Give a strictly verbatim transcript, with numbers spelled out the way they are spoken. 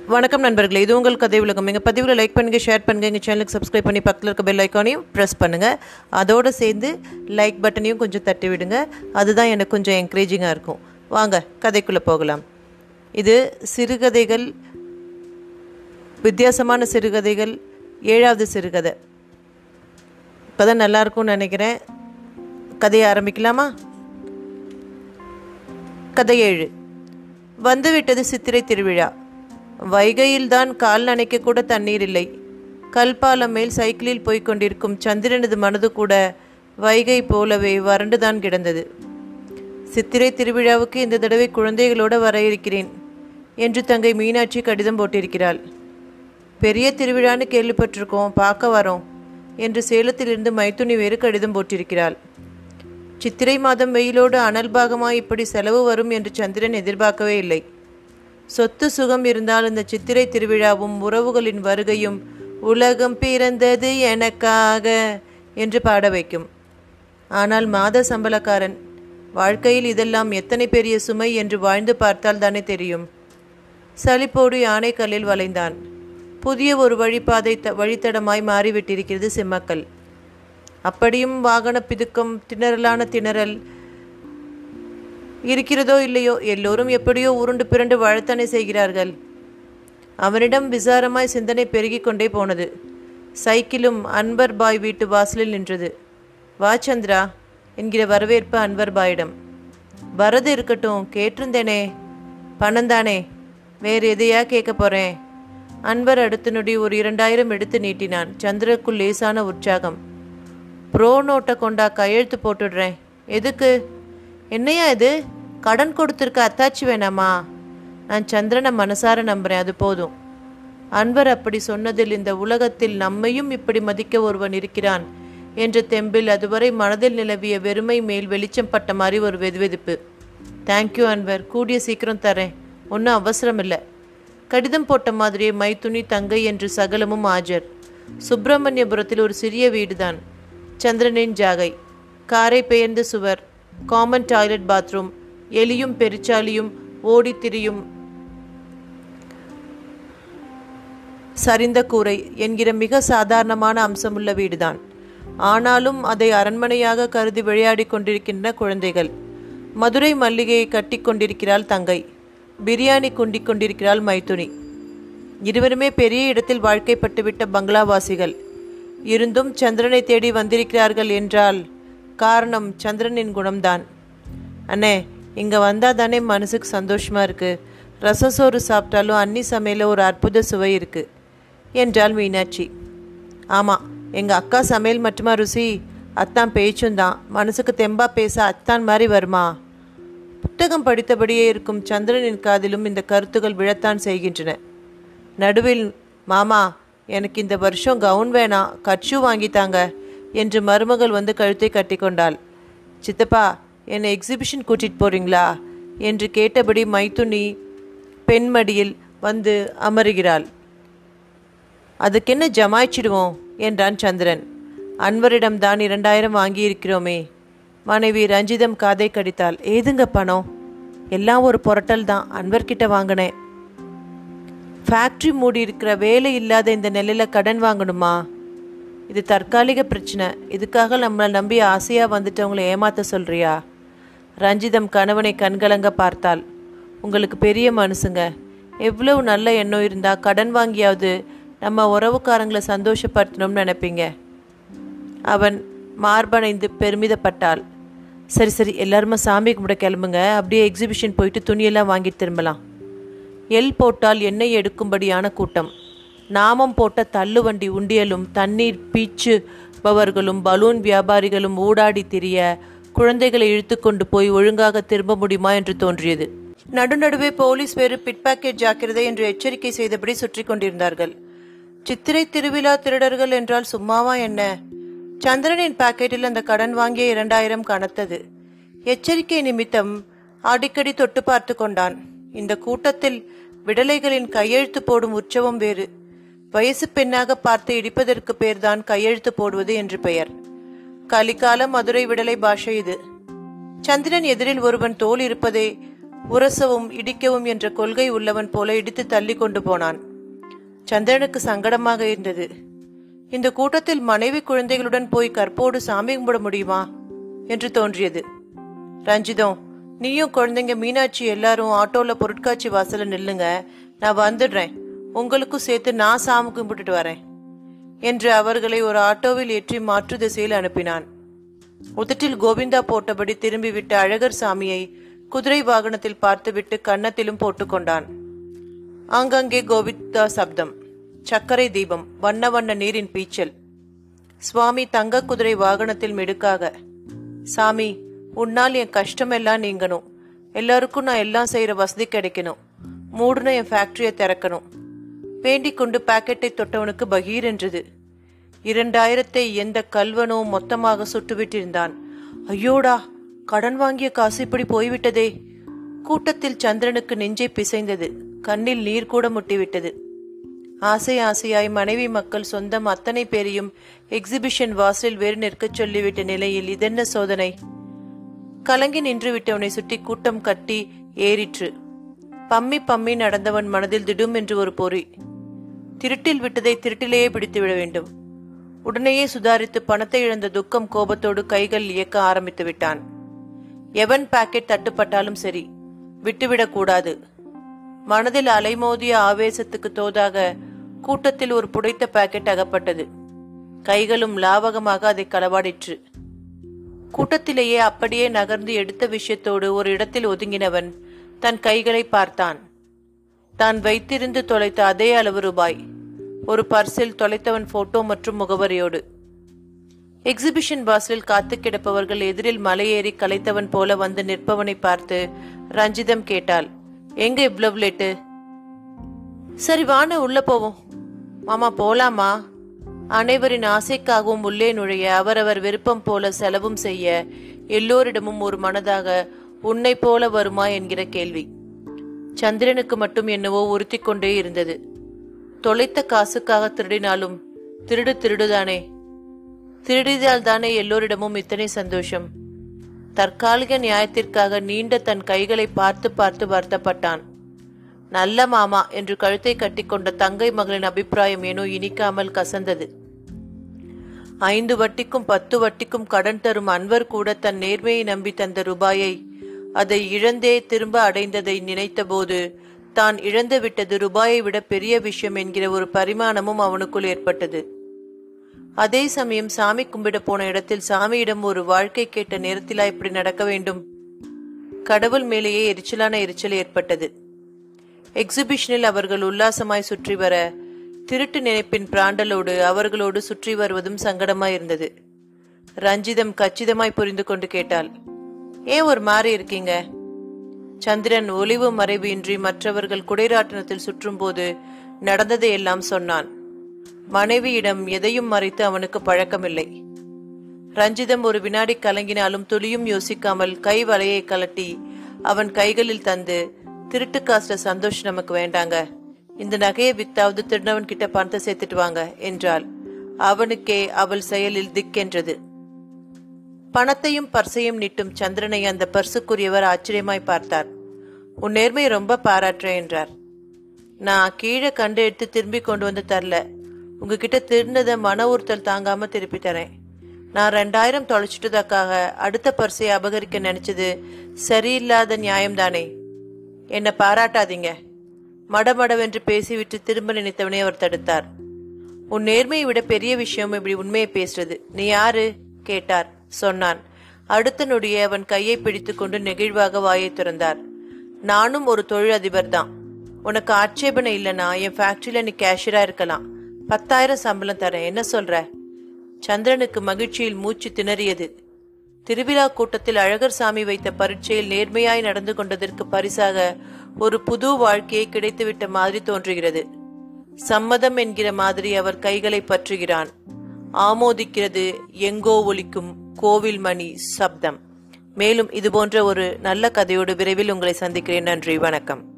வணக்கம் நண்பர்களே, இது உங்கள் கதை உலகம். எங்கள் பதிவில் லைக் பண்ணுங்கள், ஷேர் பண்ணுங்கள், எங்கள் சேனலுக்கு சப்ஸ்கிரைப் பண்ணி பக்கத்தில் இருக்க பெல் ஐக்கானையும் ப்ரெஸ் பண்ணுங்கள். அதோடு சேர்ந்து லைக் பட்டனையும் கொஞ்சம் தட்டி விடுங்க. அதுதான் எனக்கு கொஞ்சம் என்கரேஜிங்காக இருக்கும். வாங்க கதைக்குள்ளே போகலாம். இது சிறுகதைகள், வித்தியாசமான சிறுகதைகள், ஏழாவது சிறுகதை. இப்போ தான் நல்லாயிருக்கும்னு நினைக்கிறேன். கதையை ஆரம்பிக்கலாமா? கதை ஏழு. வந்துவிட்டது சித்திரை திருவிழா. வைகையில்தான் கால் நனைக்க கூட தண்ணீர் இல்லை. கல்பாலம் மேல் சைக்கிளில் போய்க் கொண்டிருக்கும் சந்திரனது மனது கூட வைகை போலவே வறண்டுதான் கிடந்தது. சித்திரை திருவிழாவுக்கு இந்த தடவை குழந்தைகளோடு வர இருக்கிறேன் என்று தங்கை மீனாட்சி கடிதம் போட்டிருக்கிறாள். பெரிய திருவிழான்னு கேள்விப்பட்டிருக்கோம், பார்க்க வரோம் என்று சேலத்திலிருந்து மைத்துனி வேறு கடிதம் போட்டிருக்கிறாள். சித்திரை மாதம் வெயிலோடு அனல் பாகமாய் இப்படி செலவு வரும் என்று சந்திரன் எதிர்பார்க்கவே இல்லை. சொத்து சுகம் இருந்தால் இந்த சித்திரை திருவிழாவும் உறவுகளின் வருகையும் உலகம் பிறந்தது எனக்காக என்று பாட வைக்கும். ஆனால் மாத சம்பளக்காரன் வாழ்க்கையில் இதெல்லாம் எத்தனை பெரிய சுமை என்று வாழ்ந்து பார்த்தால் தானே தெரியும். சலிப்போடு யானைக்கல்லில் வளைந்தான். புதிய ஒரு வழிபாதை த வழித்தடமாய் மாறிவிட்டிருக்கிறது சிம்மக்கல். அப்படியும் வாகன பிதுக்கம், திணறலான திணறல் இருக்கிறதோ இல்லையோ, எல்லோரும் எப்படியோ உருண்டு பிறண்டு வாழத்தானே செய்கிறார்கள். அவனிடம் விசாரமாய் சிந்தனை பெருகி கொண்டே போனது. சைக்கிளும் அன்வர் பாய் வீட்டு வாசலில் நின்றது. வா சந்திரா என்கிற வரவேற்பு அன்வர் பாயிடம். வரது இருக்கட்டும், கேட்டிருந்தேனே. பணந்தானே, வேறு எதையா கேட்க போகிறேன். அன்வர் அடுத்த நொடி ஒரு இரண்டாயிரம் எடுத்து நீட்டினான். சந்திரக்குள் லேசான உற்சாகம். ப்ரோ நோட்டை கொண்டா, கையெழுத்து போட்டுடுறேன். எதுக்கு? என்னையா இது, கடன் கொடுத்துருக்க அத்தாச்சி வேணாமா? நான் சந்திரனை மனசார நம்புகிறேன், அது போதும். அன்வர் அப்படி சொன்னதில் இந்த உலகத்தில் நம்மையும் இப்படி மதிக்க ஒருவன் இருக்கிறான் என்ற தெம்பில் அதுவரை மனதில் நிலவிய வெறுமை மேல் வெளிச்சம் பட்ட மாதிரி ஒரு வெதுவெதுப்பு. தேங்க்யூ அன்வர், கூடிய சீக்கிரம் தரேன், ஒன்றும் அவசரம் இல்லை. கடிதம் போட்ட மாதிரியே மைத்துனி, தங்கை என்று சகலமும் ஆஜர். சுப்பிரமணியபுரத்தில் ஒரு சிறிய வீடுதான். சந்திரனின் ஜாகை. காரை பெயர்ந்த சுவர், காமன் டாய்லெட், பாத்ரூம், எலியும் பெருச்சாலியும் ஓடி திரியும் சரிந்த கூரை என்கிற மிக சாதாரணமான அம்சமுள்ள வீடுதான். ஆனாலும் அதை அரண்மனையாக கருதி விளையாடி கொண்டிருக்கின்ற குழந்தைகள். மதுரை மல்லிகையை கட்டி கொண்டிருக்கிறாள் தங்கை. பிரியாணி குண்டி கொண்டிருக்கிறாள் மைத்துனி. இருவருமே பெரிய இடத்தில் வாழ்க்கைப்பட்டுவிட்ட பங்களாவாசிகள். இருந்தும் சந்திரனை தேடி வந்திருக்கிறார்கள் என்றால் காரணம் சந்திரனின் குணம்தான். அண்ணே, இங்கே வந்தால் தானே மனசுக்கு சந்தோஷமாக இருக்குது. ரசசோறு சாப்பிட்டாலும் அன்னி சமையலில் ஒரு அற்புத சுவை இருக்குது என்றாள் மீனாட்சி. ஆமாம், எங்கள் அக்கா சமையல் மட்டுமா ருசி, அத்தான் பேச்சும் தான். மனசுக்கு தெம்பா பேச அத்தான் மாதிரி வருமா? புத்தகம் படித்தபடியே இருக்கும் சந்திரனின் காதிலும் இந்த கருத்துகள் விழத்தான் செய்கின்றன. நடுவில், மாமா எனக்கு இந்த வருஷம் கவுன் வேணாம், கட்சு வாங்கித்தாங்க என்று மருமகள் வந்து கழுத்தை கட்டி கொண்டாள். சித்தப்பா, என்னை எக்ஸிபிஷன் கூட்டிகிட்டு போகிறீங்களா என்று கேட்டபடி மைத்துனி பெண்மடியில் வந்து அமருகிறாள். அதுக்கென்ன ஜமாய்ச்சிடுவோம் என்றான் சந்திரன். அன்வரிடம்தான் இரண்டாயிரம் வாங்கியிருக்கிறோமே. மனைவி ரஞ்சிதம் காதை கடித்தாள். ஏதுங்க பணம்? எல்லாம் ஒரு புரட்டல் தான், அன்வர்கிட்ட வாங்கினேன். ஃபேக்ட்ரி மூடி இருக்கிற, வேலை இல்லாத இந்த நிலையில் கடன் வாங்கணுமா? இது தற்காலிக பிரச்சனை. இதுக்காக நம்மளை நம்பி ஆசையாக வந்துட்டவங்களை ஏமாற்ற சொல்கிறியா? ரஞ்சிதம் கணவனை கண்கலங்க பார்த்தாள். உங்களுக்கு பெரிய மனசுங்க. எவ்வளவு நல்ல எண்ணம் இருந்தால் கடன் வாங்கியாவது நம்ம உறவுக்காரங்களை சந்தோஷப்படுத்தணும்னு நினைப்பீங்க. அவன் மார்பனைந்து பெருமிதப்பட்டாள். சரி சரி, எல்லாருமே சாமி கும்பிட கிளம்புங்க. அப்படியே எக்ஸிபிஷன் போயிட்டு துணியெல்லாம் வாங்கிட்டு திரும்பலாம். எல் போட்டால் எண்ணெய் எடுக்கும்படியான கூட்டம். நாமம் போட்ட தள்ளுவண்டி உண்டியலும் தண்ணீர் பீச்சுபவர்களும் பலூன் வியாபாரிகளும் ஊடாடி திரிய குழந்தைகளை இழுத்து கொண்டு போய் ஒழுங்காக திரும்ப முடியுமா என்று தோன்றியது. நடுநடுவே போலீஸ் வேறு பிட்பாக்கெட் ஜாக்கிரதை என்று எச்சரிக்கை செய்தபடி சுற்றி கொண்டிருந்தார்கள். சித்திரை திருவிழா திருடர்கள் என்றால் சும்மாவா என்ன? சந்திரனின் பாக்கெட்டில் அந்த கடன் வாங்கிய இரண்டாயிரம் கனத்தது. எச்சரிக்கை நிமித்தம் அடிக்கடி தொட்டு பார்த்து கொண்டான். இந்த கூட்டத்தில் விடலைகளின் கையெழுத்து போடும் உற்சவம் வேறு. வயசு பெண்ணாக பார்த்து இடிப்பதற்கு பேர்தான் கையெழுத்து போடுவது என்று பெயர். கலிகால மதுரை விடலை பாஷை இது. சந்திரன் எதிரில் ஒருவன் தோல் இருப்பதை உரசவும் இடிக்கவும் என்ற கொள்கை உள்ளவன் போல இடித்து தள்ளி கொண்டு போனான். சந்திரனுக்கு சங்கடமாக இருந்தது. இந்த கூட்டத்தில் மனைவி குழந்தைகளுடன் போய் கற்போடு சாமி கும்பிட முடியுமா என்று தோன்றியது. ரஞ்சிதம், நீயும் குழந்தைங்க மீனாட்சி எல்லாரும் ஆட்டோல பொருட்காட்சி வாசல நில்லுங்க, நான் வந்துடுறேன், உங்களுக்கும் சேர்த்து நான் சாமி கும்பிட்டுட்டு வரேன் என்று அவர்களை ஒரு ஆட்டோவில் ஏற்றி மாற்று திசையில் அனுப்பினான். உதட்டில் கோவிந்தா போட்டபடி திரும்பிவிட்ட அழகர் சாமியை குதிரை வாகனத்தில் பார்த்துவிட்டு கன்னத்திலும் போட்டுக்கொண்டான். ஆங்காங்கே கோவிந்தா சப்தம், சர்க்கரை தீபம், வண்ண வண்ண நீரின் பீச்சல். சுவாமி தங்க குதிரை வாகனத்தில் மிடுக்காக, சாமி உன்னால் என் கஷ்டமெல்லாம் நீங்கணும், எல்லாருக்கும் நான் எல்லாம் செய்யற வசதி கிடைக்கணும், மூடுன என் ஃபேக்டரியை திறக்கணும். வேண்டிக் கொண்டு பாக்கெட்டை தொட்டவனுக்கு பகீர் என்றது. இரண்டாயிரத்தை எந்த கல்வனோ மொத்தமாக சுட்டுவிட்டிருந்தான். ஐயோடா, கடன் வாங்கிய காசு இப்படி போய்விட்டதே. கூட்டத்தில் சந்திரனுக்கு நெஞ்சை பிசைந்தது. கண்ணில் நீர் கூட முட்டிவிட்டது. ஆசை ஆசையாய் மனைவி மக்கள் சொந்தம் அத்தனை பேரையும் எக்ஸிபிஷன் வாசலில் வேறு நிற்கச் சொல்லிவிட்ட நிலையில் இதென்ன சோதனை? கலங்கி நின்று விட்டவனை சுற்றி கூட்டம் கட்டி ஏறிற்று. பம்மி பம்மி நடந்தவன் மனதில் திடும் என்று ஒரு பொறி. திருட்டில் விட்டதை திருட்டிலேயே பிடித்து விட வேண்டும். உடனேயே சுதாரித்து பணத்தை இழந்த துக்கம் கோபத்தோடு கைகள் இயக்க ஆரம்பித்து விட்டான். எவன் பாக்கெட் தட்டுப்பட்டாலும் சரி, விட்டுவிடக்கூடாது. மனதில் அலைமோதிய ஆவேசத்துக்கு தோதாக கூட்டத்தில் ஒரு புடைத்த பாக்கெட் அகப்பட்டது. கைகளும் லாவகமாக அதை களவாடிற்று. கூட்டத்திலேயே அப்படியே நகர்ந்து எடுத்த விஷயத்தோடு ஒரு இடத்தில் ஒதுங்கினவன் தன் கைகளை பார்த்தான். தான் வைத்திருந்து தொலைத்த அதே அளவு ரூபாய் ஒரு பர்சில், தொலைத்தவன் போட்டோ மற்றும் முகவரியோடு. எக்ஸிபிஷன் வாசலில் காத்து கிடப்பவர்கள் எதிரில் மலையேறி கலைத்தவன் போல வந்து நிற்பவனை பார்த்து ரஞ்சிதம் கேட்டாள், எங்க இவ்வளவு லேட்டு? சரி வான உள்ள போவோம். மாமா போலாமா? அனைவரின் ஆசைக்காகவும் உள்ளே நுழைய அவரவர் விருப்பம் போல செலவும் செய்ய எல்லோரிடமும் ஒரு மனதாக உன்னை போல வருமா என்கிற கேள்வி. சந்திரனுக்கு மட்டும் என்னவோ உறுத்தி கொண்டே இருந்தது. தொலைத்த காசுக்காக திருடினாலும் திருடு திருடுதானே. திருடிதால் தானே எல்லோரிடமும் இத்தனை சந்தோஷம். தற்காலிக நியாயத்திற்காக நீண்ட தன் கைகளை பார்த்து பார்த்து வருத்தப்பட்டான். நல்ல மாமா என்று கழுத்தை கட்டிக்கொண்ட தங்கை மகளின் அபிப்பிராயம் ஏனோ இனிக்காமல் கசந்தது. ஐந்து வட்டிக்கும் பத்து வட்டிக்கும் கடன் தரும் அன்வர் கூட தன் நேர்மையை நம்பி தந்த ரூபாயை அதை இழந்தே திரும்ப அடைந்ததை நினைத்த போது தான் இழந்து விட்டது ரூபாயை விட பெரிய விஷயம் என்கிற ஒரு பரிமாணமும் அவனுக்குள் ஏற்பட்டது. அதே சமயம் சாமி கும்பிட போன இடத்தில் சாமியிடம் ஒரு வாழ்க்கை கேட்ட நேரத்திலா இப்படி நடக்க வேண்டும்? கடவுள் மேலேயே எரிச்சலான எரிச்சல் ஏற்பட்டது. எக்ஸிபிஷனில் அவர்கள் உல்லாசமாய் சுற்றி வர திருட்டு நினைப்பின் பிராண்டலோடு அவர்களோடு சுற்றி வருவதும் சங்கடமாய் இருந்தது. ரஞ்சிதம் கச்சிதமாய் புரிந்து கொண்டு கேட்டாள், ஏன் ஒரு மாறி இருக்கீங்க? சந்திரன் ஒளிவு மறைவு இன்றி மற்றவர்கள் குடைராட்டனத்தில் சுற்றும் போது நடந்ததை எல்லாம் சொன்னான். மனைவியிடம் எதையும் மறைத்து அவனுக்கு பழக்கமில்லை. ரஞ்சிதம் ஒரு வினாடி கலங்கினாலும் துளியும் யோசிக்காமல் கை வலையை கலட்டி அவன் கைகளில் தந்து, திருட்டு காசுல சந்தோஷம் நமக்கு வேண்டாங்க, இந்த நகையை வித்தாவது திருநவன் கிட்ட பணத்தை சேர்த்துட்டு வாங்க என்றாள். அவனுக்கே அவள் செயலில் திக்கென்றது. பணத்தையும் பர்சையும் நீட்டும் சந்திரனை அந்த பர்சுக்குரியவர் ஆச்சரியமாய் பார்த்தார். உன் நேர்மை ரொம்ப பாராட்டுறேன் என்றார். நான் கீழே கண்டு எடுத்து திரும்பி கொண்டு வந்து தரல, உங்ககிட்ட திருந்ததை மன உறுத்தல் தாங்காம திருப்பி தரேன். நான் ரெண்டாயிரம் தொலைச்சிட்டதுக்காக அடுத்த பர்சையை அபகரிக்க நினைச்சது சரியில்லாத நியாயம்தானே. என்னை பாராட்டாதீங்க. மடமடவென்று பேசிவிட்டு திரும்ப நினைத்தவனே அவர் தடுத்தார். உன் நேர்மையை விட பெரிய விஷயம் இப்படி உண்மையை பேசுறது. நீ யாரு கேட்டார். சொன்னான். அடுத்த நொடியே அவன் கையை பிடித்து கொண்டு நெகிழ்வாக வாயை திறந்தார். நானும் ஒரு தொழிலதிபர் தான். உனக்கு ஆட்சேபனை இல்லைனா என் ஃபேக்டரியில நீ கேஷியரா இருக்கலாம். பத்தாயிரம் சம்பளம் தரேன், என்ன சொல்ற? சந்திரனுக்கு மகிழ்ச்சியில் மூச்சு திணறியது. திருவிழா கூட்டத்தில் அழகர் சாமி வைத்த பரீட்சையில் நேர்மையாய் நடந்து கொண்டதற்கு பரிசாக ஒரு புது வாழ்க்கையை கிடைத்துவிட்ட மாதிரி தோன்றுகிறது. சம்மதம் என்கிற மாதிரி அவர் கைகளை பற்றுகிறான். ஆமோதிக்கிறது எங்கோ ஒலிக்கும் கோவில் மணி சப்தம். மேலும் இது போன்ற ஒரு நல்ல கதையோடு விரைவில் உங்களை சந்திக்கிறேன். நன்றி, வணக்கம்.